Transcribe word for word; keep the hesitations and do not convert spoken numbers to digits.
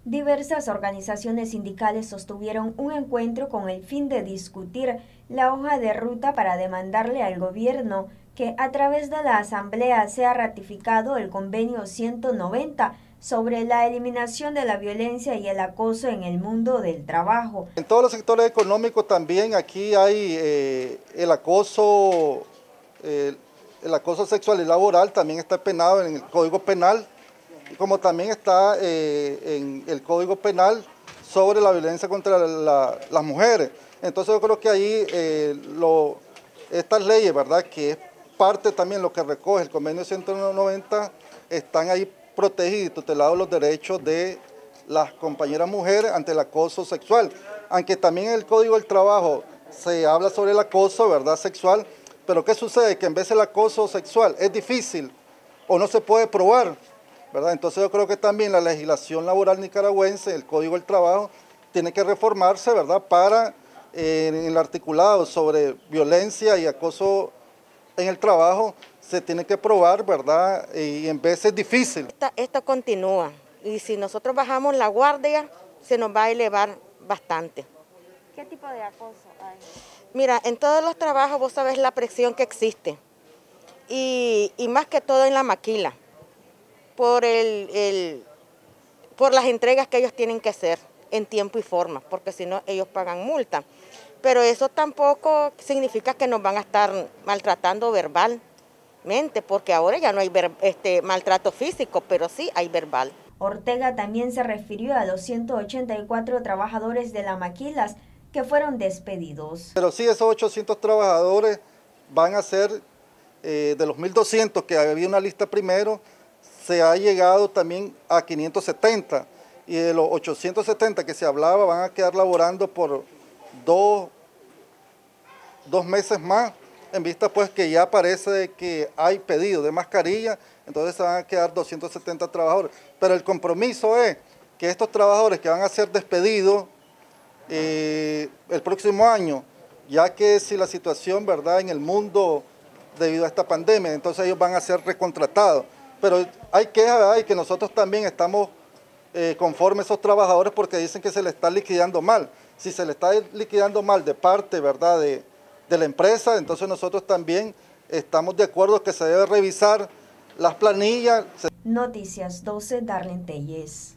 Diversas organizaciones sindicales sostuvieron un encuentro con el fin de discutir la hoja de ruta para demandarle al gobierno que a través de la Asamblea sea ratificado el convenio ciento noventa sobre la eliminación de la violencia y el acoso en el mundo del trabajo. En todos los sectores económicos también aquí hay eh, el acoso, eh, el acoso sexual y laboral también está penado en el Código Penal, como también está eh, en el Código Penal sobre la violencia contra la, las mujeres. Entonces yo creo que ahí eh, lo, estas leyes, ¿verdad?, que es parte también lo que recoge el convenio ciento noventa, están ahí protegidos y tutelados los derechos de las compañeras mujeres ante el acoso sexual. Aunque también en el Código del Trabajo se habla sobre el acoso, ¿verdad?, sexual, pero ¿qué sucede? Que en vez del acoso sexual es difícil o no se puede probar, ¿verdad? Entonces yo creo que también la legislación laboral nicaragüense, el Código del Trabajo, tiene que reformarse, ¿verdad?, para eh, en el articulado sobre violencia y acoso en el trabajo se tiene que probar, ¿verdad?, y en vez es difícil. Esta, esto continúa y si nosotros bajamos la guardia se nos va a elevar bastante. ¿Qué tipo de acoso hay? Mira, en todos los trabajos vos sabés la presión que existe y, y más que todo en la maquila. Por, el, el, por las entregas que ellos tienen que hacer en tiempo y forma, porque si no ellos pagan multa. Pero eso tampoco significa que nos van a estar maltratando verbalmente, porque ahora ya no hay ver, este, maltrato físico, pero sí hay verbal. Ortega también se refirió a los ciento ochenta y cuatro trabajadores de la Maquilas que fueron despedidos. Pero sí, esos ochocientos trabajadores van a ser, eh, de los mil doscientos que había una lista primero, se ha llegado también a quinientos setenta y de los ochocientos setenta que se hablaba van a quedar laborando por dos, dos meses más, en vista pues que ya parece que hay pedido de mascarilla, entonces se van a quedar doscientos setenta trabajadores. Pero el compromiso es que estos trabajadores que van a ser despedidos eh, el próximo año, ya que si la situación, ¿verdad?, en el mundo debido a esta pandemia, entonces ellos van a ser recontratados. Pero hay quejas, ¿verdad?, y que nosotros también estamos eh, conformes a esos trabajadores porque dicen que se les está liquidando mal. Si se les está liquidando mal de parte, ¿verdad?, de, de la empresa, entonces nosotros también estamos de acuerdo que se debe revisar las planillas. Noticias doce, Darlene Telles.